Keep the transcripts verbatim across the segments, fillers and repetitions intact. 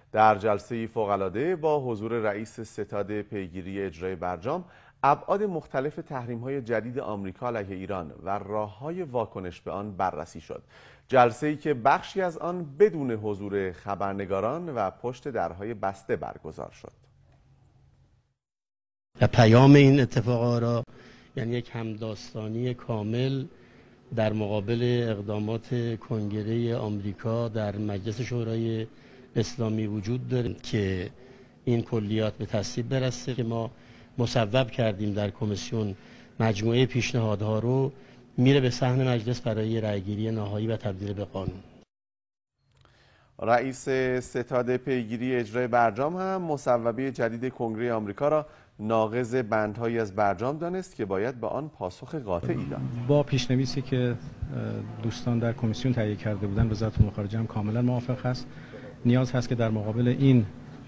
در جلسه فوق‌العاده با حضور رئیس ستاد پیگیری اجرای برجام، ابعاد مختلف تحریم‌های جدید آمریکا علیه ایران و راه‌های واکنش به آن بررسی شد. جلسه‌ای که بخشی از آن بدون حضور خبرنگاران و پشت درهای بسته برگزار شد. و پیام این اتفاقات را یعنی یک همداستانی کامل در مقابل اقدامات کنگره آمریکا در مجلس شورای اسلامی وجود داره که این کلیات به تصویب برسه که ما مصوب کردیم در کمیسیون مجموعه پیشنهادها رو میره به صحن مجلس برای رأیگیری نهایی و تبدیل به قانون. رئیس ستاد پیگیری اجرای برجام هم مصوبه جدید کنگره آمریکا را ناقض بندهایی از برجام دانست که باید به آن پاسخ قاطعی داد. با پیشنویسی که دوستان در کمیسیون تهیه کرده بودند وزارت امور خارجه هم کاملا موافق است. نیاز هست که در مقابل این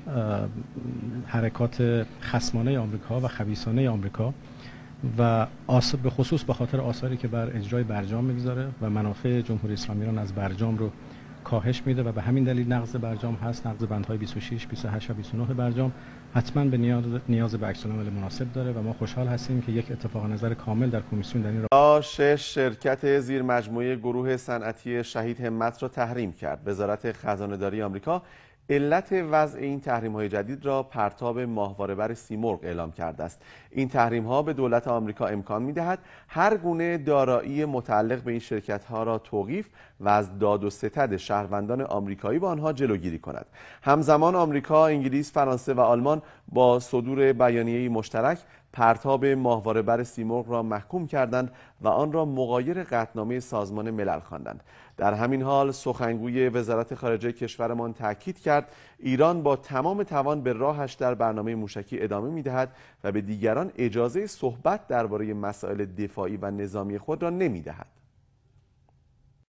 حرکات خصمانه آمریکا و خبیثانه آمریکا و به خصوص به خاطر آثاری که بر اجرای برجام میگذاره و منافع جمهوری اسلامی ایران از برجام رو کاهش میده و به همین دلیل نقض برجام هست، نقض بندهای بیست و شش، بیست و هشت و بیست و نه برجام حتما به نیاز نیاز به عکس‌العمل مناسب داره و ما خوشحال هستیم که یک اتفاق نظر کامل در کمیسیون در این رابطه شش شرکت زیر مجموعه گروه صنعتی شهید همت را تحریم کرد. وزارت خزانه‌داری آمریکا علت وضع این تحریم‌های جدید را پرتاب ماهواره‌بر سیمرغ اعلام کرده است. این تحریم‌ها به دولت آمریکا امکان می‌دهد هر گونه دارایی متعلق به این شرکت‌ها را توقیف و از داد و ستد شهروندان آمریکایی با آنها جلوگیری کند. همزمان آمریکا، انگلیس، فرانسه و آلمان با صدور بیانیه‌ای مشترک پرتاب ماهواره‌بر سیمرغ را محکوم کردند و آن را مغایر قطعنامه سازمان ملل خواندند. در همین حال سخنگوی وزارت خارجه کشورمان تاکید کرد ایران با تمام توان به راهش در برنامه موشکی ادامه می‌دهد و به دیگران اجازه صحبت درباره مسائل دفاعی و نظامی خود را نمی‌دهد.